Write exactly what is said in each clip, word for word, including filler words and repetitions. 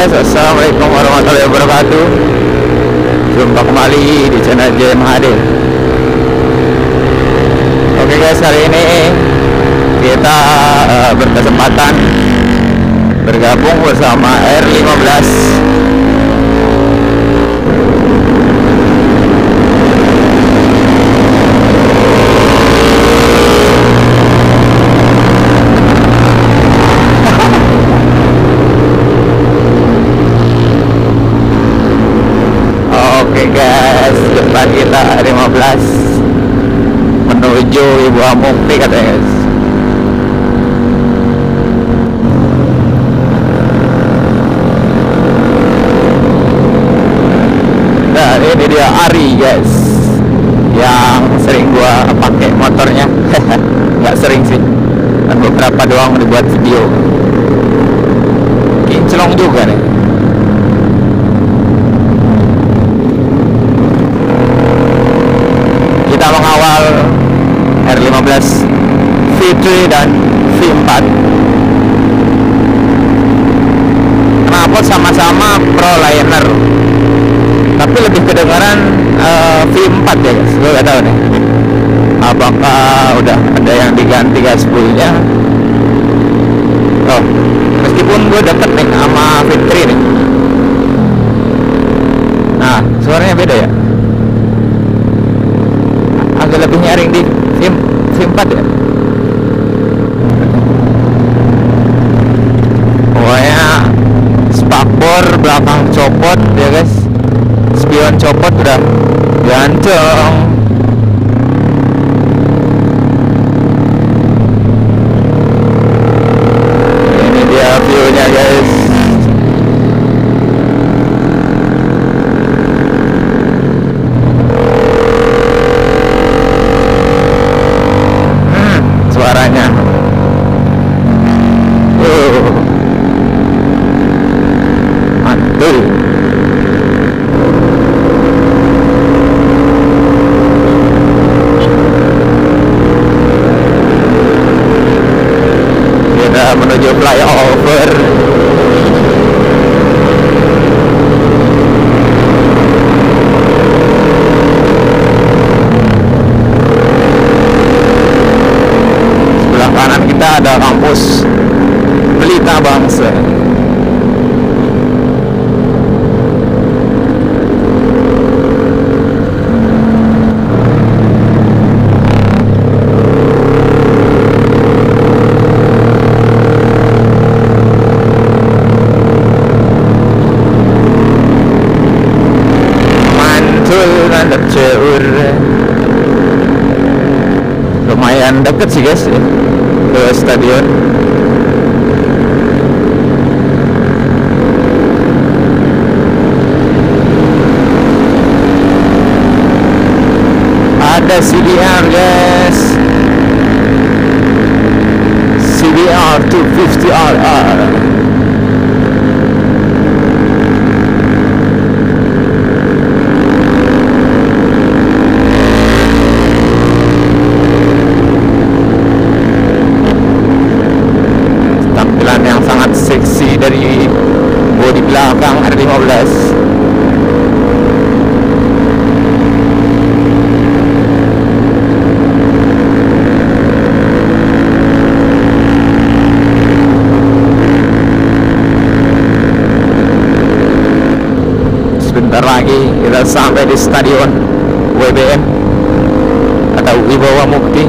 guys, assalamualaikum warahmatullahi wabarakatuh. Jumpa kembali di channel J M H D. Oke guys, hari ini kita uh, berkesempatan bergabung bersama R lima belas. Oke guys, depan kita lima belas menuju Ibu Mukti katanya guys. Nah ini dia Ari guys, yang sering gua pakai motornya. Nggak sering sih, dan beberapa doang dibuat video. Kinclong juga nih. Kita mengawal R lima belas V tiga dan V empat. Kenapa sama-sama ProLiner, tapi lebih kedengaran uh, V empat ya guys. Gue gak tahu nih, apakah udah ada yang diganti gaspullnya. Oh, meskipun gue deket nih sama V tiga nih. Nah, suaranya beda ya, agak lebih nyaring di V empat ya. Pokoknya spakbor belakang copot ya guys, spion copot udah ganteng. Ini dia view-nya guys. Suaranya uh, mantul. Kita menuju flyover. Kanan kita ada kampus Pelita Bangsa. Mantul nandep ceur. Lumayan deket sih guys ya ke stadion. Ada C B R guys, C B R dua ratus lima puluh R R. Yang sangat seksi dari bodi belakang R lima belas. Sebentar lagi kita sampai di stadion W B M atau Wibawa Mukti.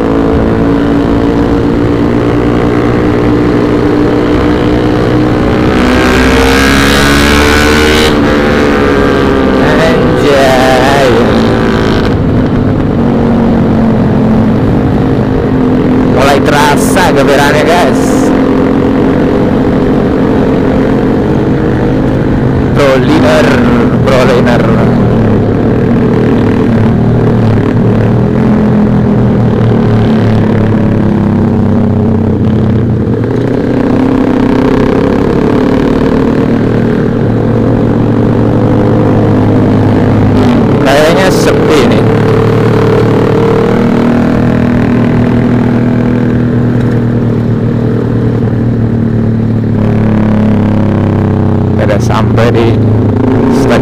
Terasa geberannya guys. ProLiner, ProLiner.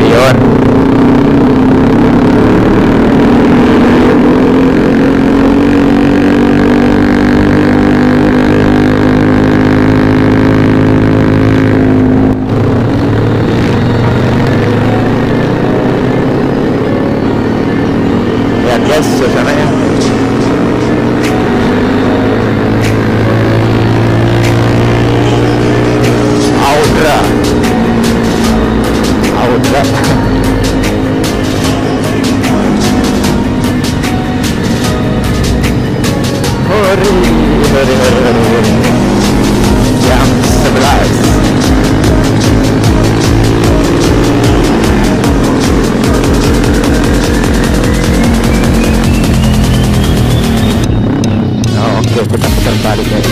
stasiun. Lihat guys suasananya. Audra Audra Hori Hori Hori Hori jam sebelas. Oh, oke, kita putar balik guys.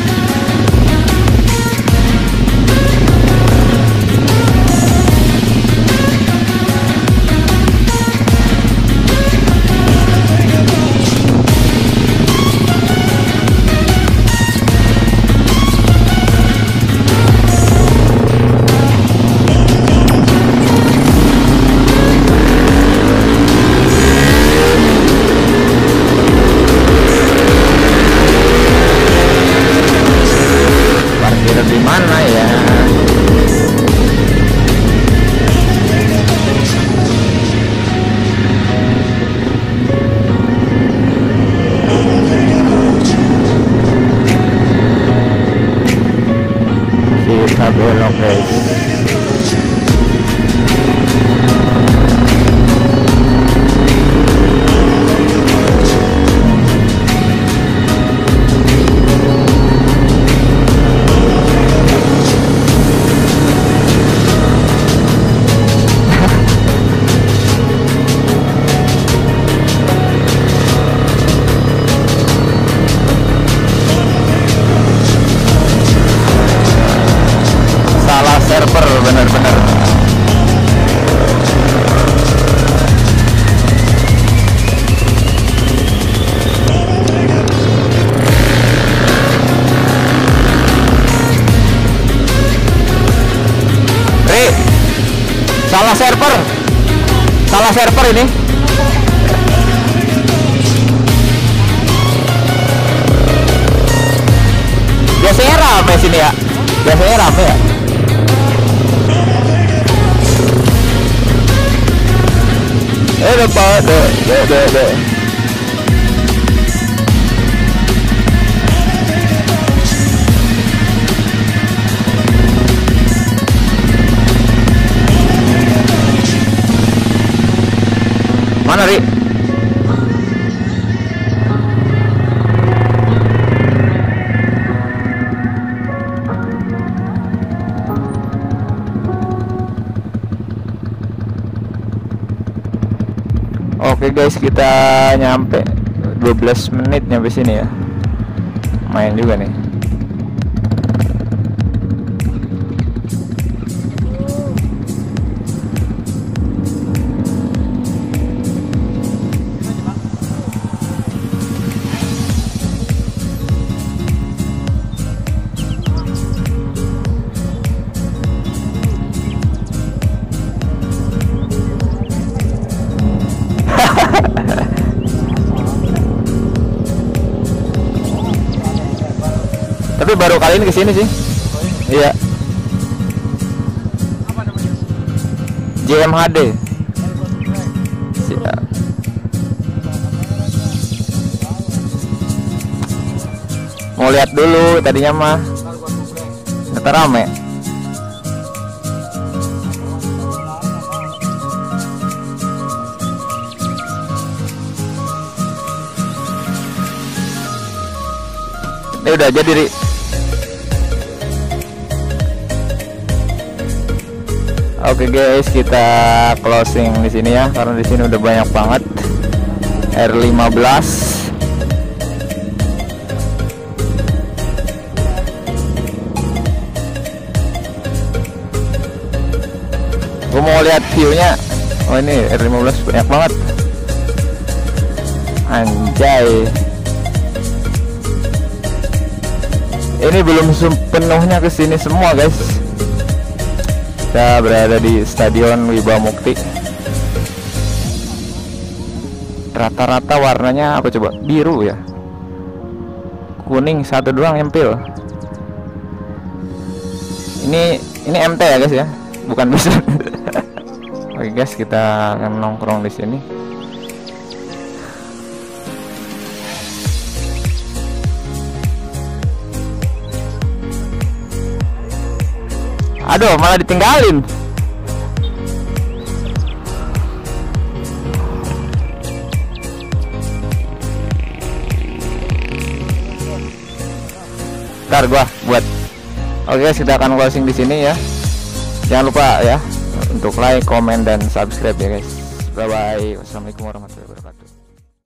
Parkir di mana ya? Kita belok guys. Salah server bener-bener. Ri, salah server, salah server ini. Biasanya rame sini ya, biasanya rame ya. Eh depan, deh, deh, deh, deh. Mana Ri? Oke guys, kita nyampe dua belas menit nyampe sini ya. Main juga nih. Tapi baru kali ini kesini sih. Iya. J M H D. Siap. Mau lihat dulu tadinya mah. Ternyata rame. Ini udah jadi Ri. Oke guys, kita closing di sini ya, karena di sini udah banyak banget R lima belas. Gue mau lihat view-nya. Oh ini R lima belas banyak banget. Anjay. Ini belum penuhnya kesini semua guys. Kita berada di Stadion Wibawa Mukti. Rata-rata warnanya apa coba? Biru ya. Kuning satu doang nyempil. Ini ini M T ya guys ya, bukan besar. Oke guys, kita akan nongkrong di sini. Aduh, malah ditinggalin. Ntar gua buat. Oke guys, kita akan closing di sini ya. Jangan lupa ya untuk like, comment, dan subscribe ya guys. Bye bye. Wassalamualaikum warahmatullahi wabarakatuh.